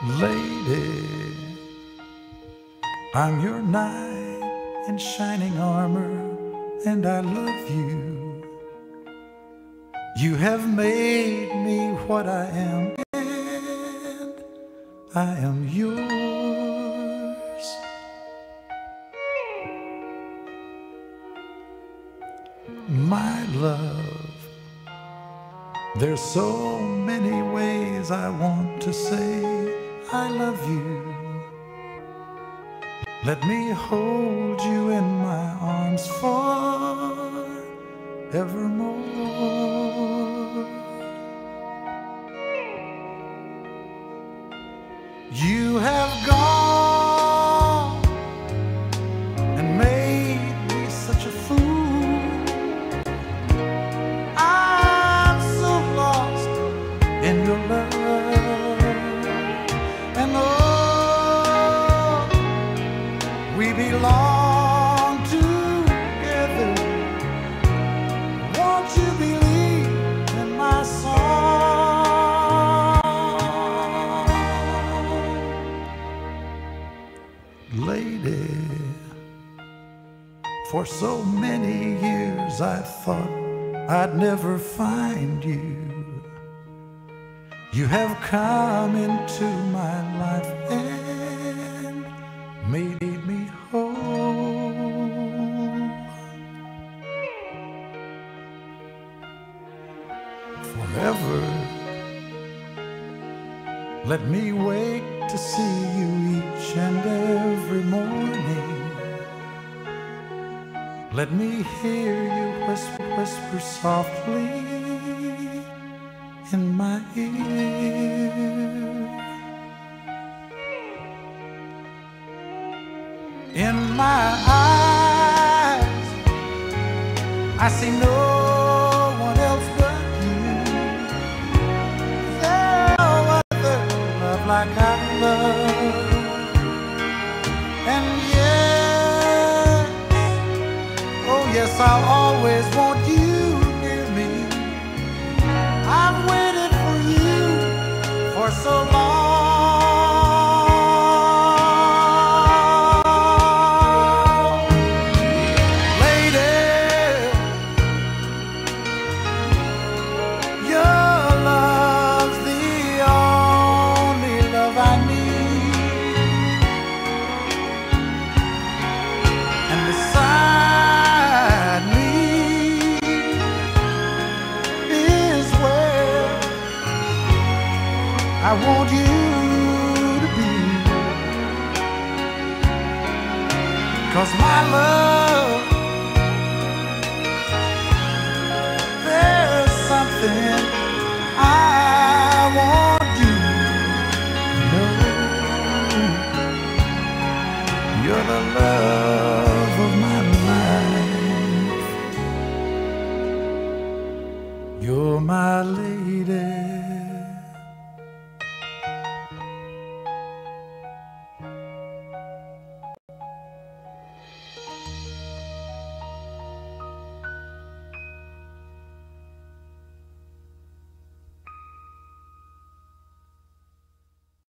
Lady, I'm your knight in shining armor, and I love you. You have made me what I am, and I am yours. My love, there's so many ways I want to say I love you. Let me hold you in my arms forevermore. You have gone and made me such a fool. I'm so lost in your love. And oh, we belong together. Won't you believe in my song? Lady, for so many years I thought I'd never find you. You have come into my life and made me whole. Forever, let me wake to see you each and every morning. Let me hear you whisper, whisper softly in my ear. In my eyes, I see no one else but you. There's no other love like I love. And yes, oh yes, I'll always want you near me. I've waited for you for so long. Lady, your love's the only love I need. And beside me is where I want you to be. 'Cause my love, there's something I want you to know. You're the love of my life. You're my lady.